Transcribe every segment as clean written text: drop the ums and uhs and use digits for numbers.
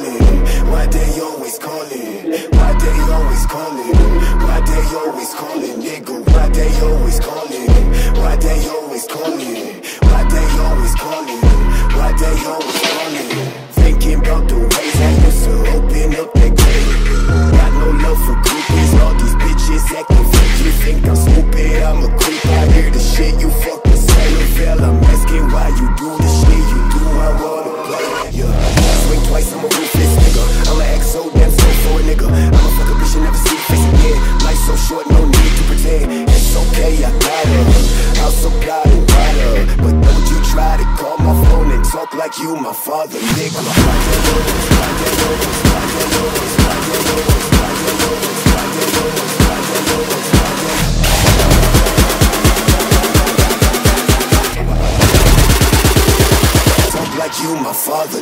calling? Why they always calling? Why they always calling? Why they always calling, nigga? Why they always calling? Why they always calling? Why they always calling? Why they always calling? Thinking about the ways I used to open up that gate. Got no love for groupies, all these bitches acting fake. You think I'm stupid, I'm a creep. I hear the shit you fucking say. Fell, I'm asking why you do the shit you do. I wanna play, yeah. Swing twice, I'm a ruthless nigga. I'ma act so damn slow for a nigga. I'ma fuck a bitch and never see the face again. Life's so short, no need to pretend. It's okay, I got her. I'll supply the water, but don't you try to call my phone and talk like you my father, nigga. Talk like you my father.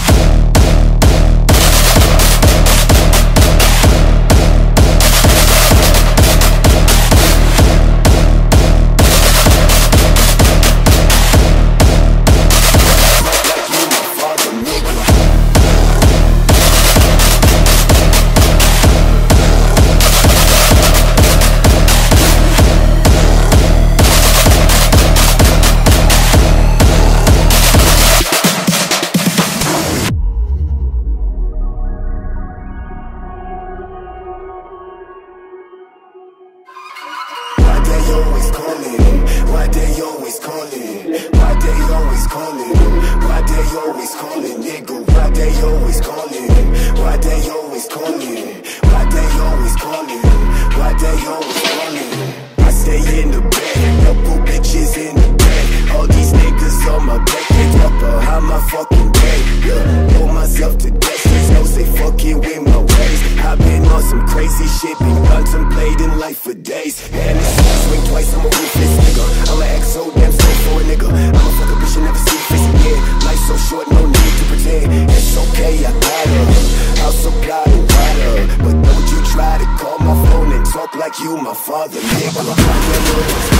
Always calling, why they always calling, why they always calling, why they always calling, nigga, why they always calling, why they always calling, why they always calling, why they always calling. I stay in the bed, couple bitches in the bed, all these niggas on my back, they talk behind my fucking back, yeah, know myself to death, these hoes they fucking with my ways. I've been on some crazy shit, been contemplating life for days, and it's swing twice, I'm a ruthless nigga. I'ma act so damn slow for a nigga. I'ma fuck a bitch and never see the face again. Life's so short, no need to pretend. It's okay, I got her. I'll supply the water, but don't you try to call my phone and talk like you my father, nigga.